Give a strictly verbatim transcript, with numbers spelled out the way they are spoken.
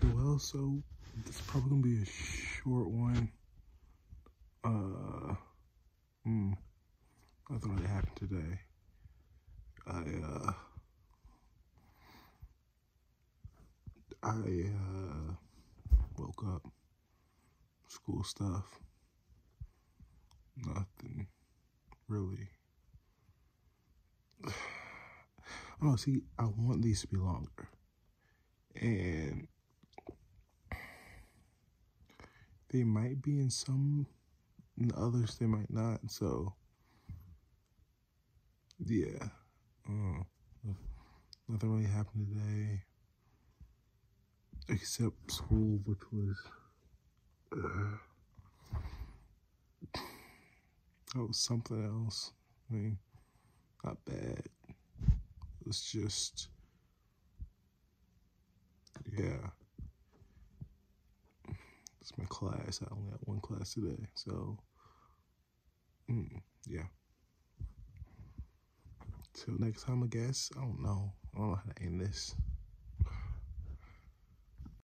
Well, so this is probably gonna be a short one. Uh, hmm, nothing really happened today. I, uh, I, uh, woke up, school stuff, nothing really. Oh, see, I want these to be longer, and they might be in some, in others they might not, so, yeah, uh, nothing really happened today, except school, which was, uh, that was something else. I mean, not bad. It's just, yeah. It's my class. I only had one class today, so, mm, yeah. Till next time, I guess. I don't know. I don't know how to end this.